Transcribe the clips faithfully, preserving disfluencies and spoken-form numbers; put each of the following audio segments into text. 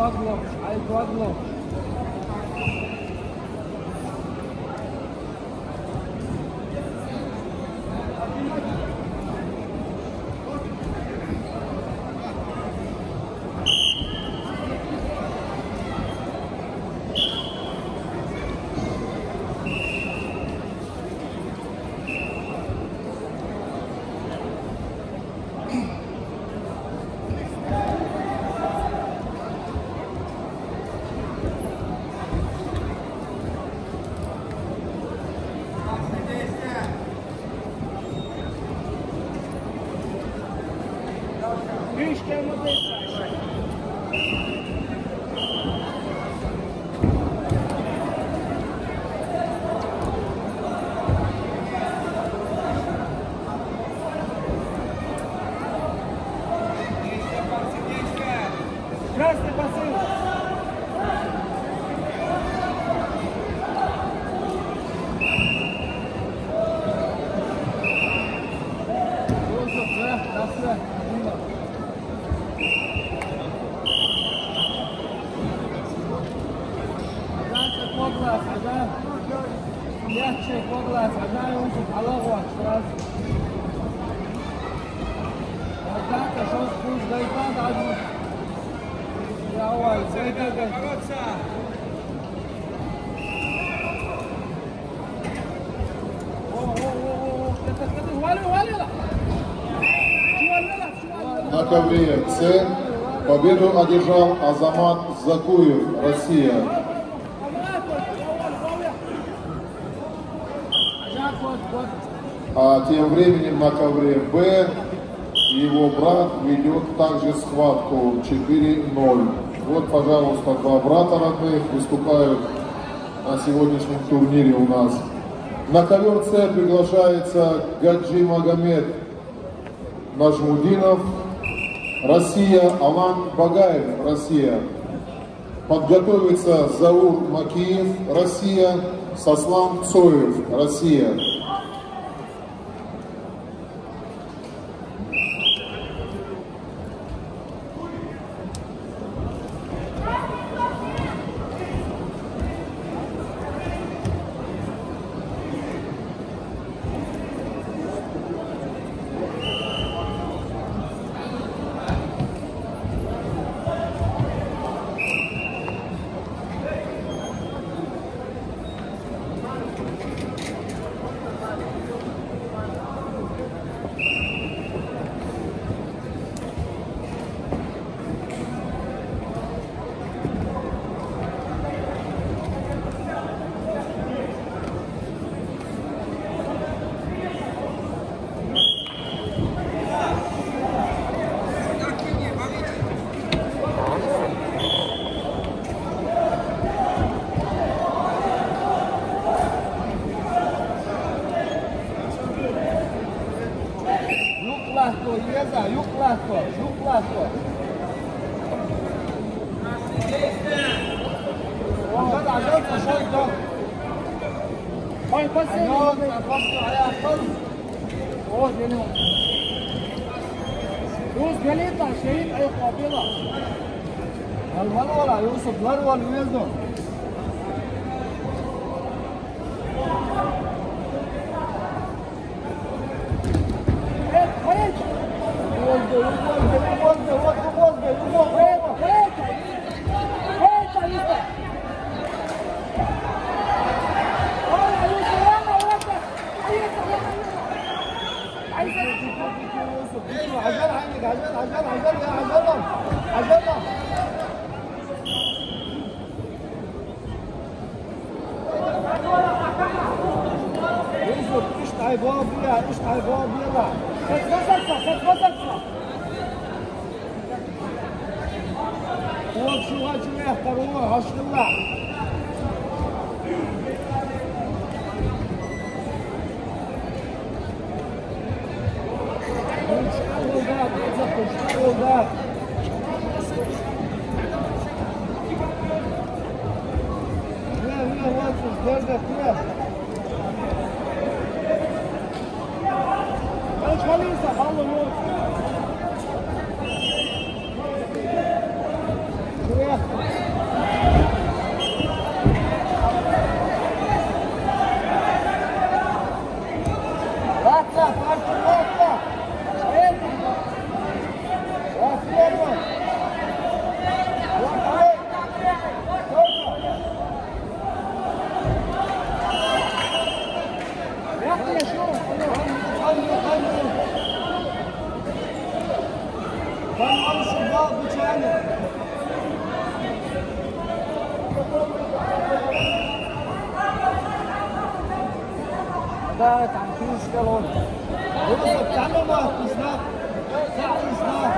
Ayıkladın, ayıkladın. Красный посыл. Мягче по глаз, одна рука, голову сразу. Вот так, а что спуск гайда, даже. Давай, зайди, бороться. О-о-о-о, это, это, валю, валю. На ковре С победу одержал Азамат Закуев, Россия. А тем временем на ковре Б его брат ведет также схватку четыре ноль. Вот, пожалуйста, два брата родных выступают на сегодняшнем турнире у нас. На ковер С приглашается Гаджи Магомед Нажмудинов, Россия, Алан Багаев, Россия. Подготовится Заур Макиев, Россия, Сослан Цоев, Россия. Юг легко, юг легко. عشان عشان عشان ده. هاي بس انا بص عليها خالص. هو هنا. روز جليطة شهيد اي قابلة. المنورة يوسف لروى الويزدون. عجل عندك عجل عجل عجل يا عجلهم عجلهم يوسف اشتعي باب يا اشتعي باب يلا فتفصل فتفصل هو شو هاد شو يحترموه عشر الله Soldat. Вверх, вверх, вот, вверх, вверх. Короче, молился, баллы, вот. Вверх. Да, там кружка лон. Юсуф, там дома, ты знал? Ты знал?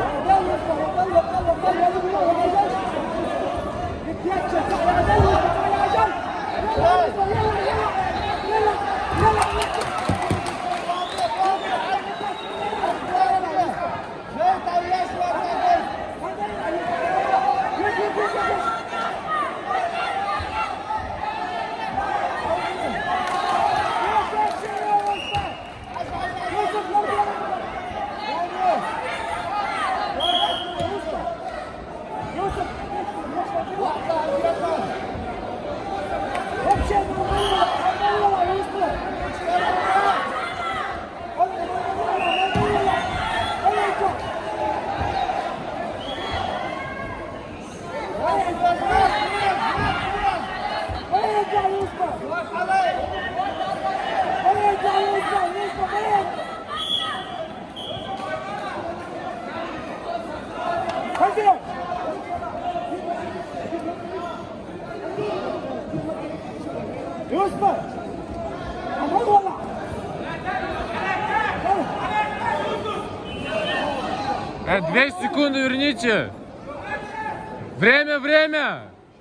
Э, две секунды верните. Время, время.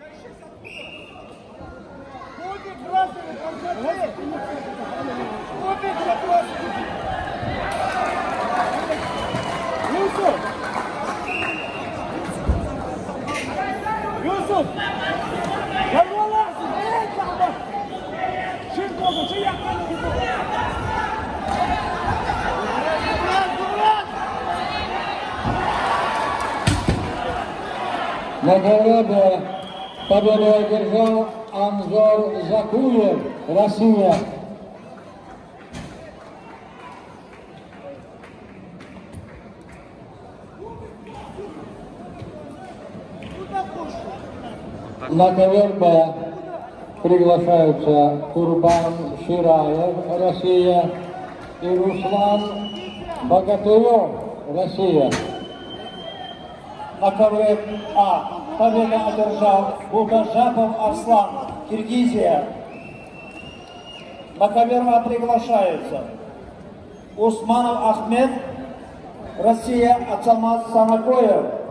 Юсуф! Юсуф! Я вылазу! Шинкова, чья Нагороду победу одержал Анзор Закуев, Россия. На ковер Б приглашаются Курбан Шираев, Россия, и Руслан Богатырев, Россия. На ковре А победу одержал Бугажапов Арслан, Киргизия. На ковер А приглашаются Усманов Ахмед, Россия, Ацамаз Санакоев,